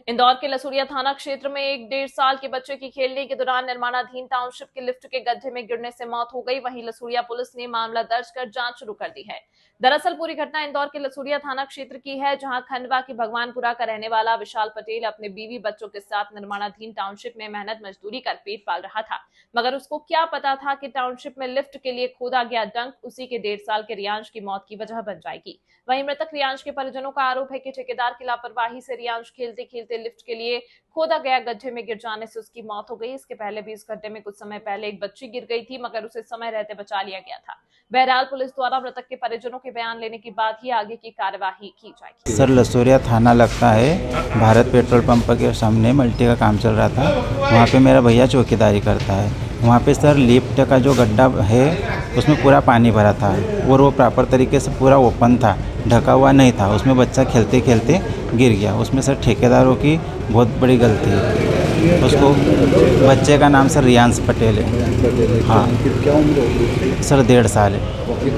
इंदौर के लसूड़िया थाना क्षेत्र में एक 1.5 साल के बच्चे की खेलने के दौरान निर्माणाधीन टाउनशिप के लिफ्ट के गड्ढे में गिरने से मौत हो गई। वहीं लसूड़िया पुलिस ने मामला दर्ज कर जांच शुरू कर दी है। दरअसल पूरी घटना इंदौर के लसूड़िया थाना क्षेत्र की है, जहां खंडवा के भगवानपुरा का रहने वाला विशाल पटेल अपने बीवी बच्चों के साथ निर्माणाधीन टाउनशिप में मेहनत मजदूरी कर पेट पाल रहा था, मगर उसको क्या पता था कि टाउनशिप में लिफ्ट के लिए खोदा गया डंक उसी के 1.5 साल के रियांश की मौत की वजह बन जाएगी। वहीं मृतक रियांश के परिजनों का आरोप है कि ठेकेदार की लापरवाही से रियांश खेलते खेलते लिफ्ट के लिए खोदा गया गड्ढे में गिर जाने से उसकी मौत हो गई। इसके पहले भी इस गड्ढे में कुछ समय पहले एक बच्ची गिर गई थी, मगर उसे समय रहते बचा लिया गया था। बहरहाल पुलिस द्वारा मृतक के परिजनों के बयान लेने के बाद ही आगे की कार्यवाही की जाएगी। सर, लसूड़िया थाना लगता है, भारत पेट्रोल पंप के सामने मल्टी का काम चल रहा था। वहाँ पे मेरा भैया चौकीदारी करता है। वहाँ पे सर लिफ्ट का जो गड्ढा है उसमें पूरा पानी भरा था और वो प्रॉपर तरीके से पूरा ओपन था, ढका हुआ नहीं था। उसमें बच्चा खेलते खेलते गिर गया। उसमें सर ठेकेदारों की बहुत बड़ी गलती है। उसको बच्चे का नाम सर रियांश पटेल है। हाँ क्या उम्र होगी? सर 1.5 साल है।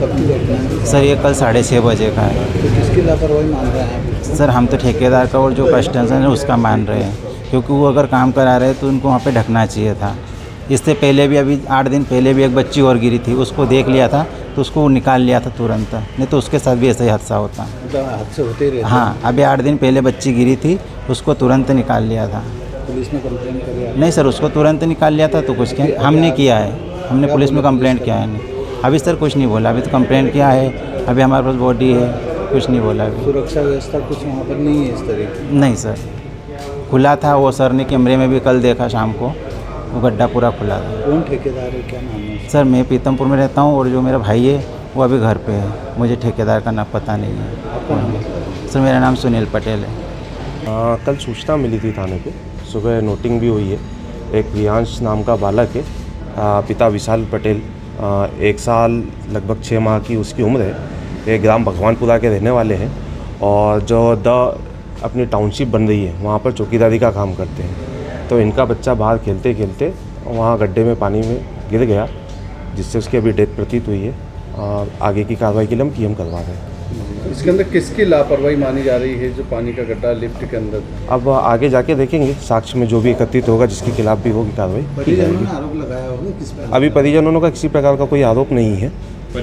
सर ये कल 6:30 बजे का है। तो किसकी लापरवाही मान रहे हैं? सर हम तो ठेकेदार का और जो कस्टमर है उसका मान रहे हैं, क्योंकि वो अगर काम करा रहे तो उनको वहाँ पे ढकना चाहिए था। इससे पहले भी अभी 8 दिन पहले भी एक बच्ची और गिरी थी, उसको देख लिया था तो उसको निकाल लिया था तुरंत, नहीं तो उसके साथ भी ऐसा ही हादसा होता। हादसे होते रहते। हाँ, अभी 8 दिन पहले बच्ची गिरी थी, उसको तुरंत निकाल लिया था। पुलिस में कंप्लेंट करी? नहीं सर, उसको तुरंत निकाल लिया था। तो कुछ क्या हमने किया है, हमने पुलिस में कंप्लेंट किया है। नहीं अभी सर कुछ नहीं बोला, अभी तो कंप्लेंट किया है। अभी हमारे पास बॉडी है, कुछ नहीं बोला अभी। सुरक्षा व्यवस्था कुछ वहाँ पर नहीं है इस तरह की? नहीं सर, खुला था। वो सर ने कैमरे में भी कल देखा शाम को, वो गड्ढा पूरा खुला था। कौन ठेकेदार है, क्या नाम है? सर मैं पीतमपुर में रहता हूँ और जो मेरा भाई है वो अभी घर पे है। मुझे ठेकेदार का नाम पता नहीं है। आपका नाम है? सर मेरा नाम सुनील पटेल है। कल सूचना मिली थी थाने पे, सुबह नोटिंग भी हुई है। एक रियांश नाम का बालक है, पिता विशाल पटेल, 1 साल लगभग 6 माह की उसकी उम्र है। ये ग्राम भगवानपुरा के रहने वाले हैं और जो अपनी टाउनशिप बन रही है वहाँ पर चौकीदारी का काम करते हैं। तो इनका बच्चा बाहर खेलते खेलते वहाँ गड्ढे में पानी में गिर गया, जिससे उसकी अभी डेथ प्रतीत हुई है। और आगे की कार्रवाई के लिए हम पीएम करवा रहे हैं। इसके अंदर किसकी लापरवाही मानी जा रही है जो पानी का गड्ढा लिफ्ट के अंदर? अब आगे जाके देखेंगे, साक्ष्य में जो भी एकत्रित होगा जिसके खिलाफ भी होगी कार्रवाई की जाएगी। आरोप लगाया होगा किस पर? अभी परिजनों का किसी प्रकार का कोई आरोप नहीं है।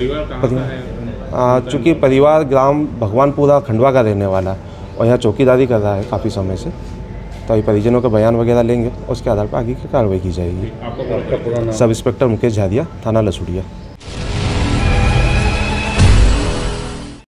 चूँकि परिवार ग्राम भगवानपुरा खंडवा का रहने वाला और यहाँ चौकीदारी कर रहा है काफ़ी समय से, तो अभी परिजनों का बयान वगैरह लेंगे, उसके आधार पर आगे की कार्रवाई की जाएगी। आपका पूरा नाम? सब इंस्पेक्टर मुकेश झारिया, थाना लसूड़िया।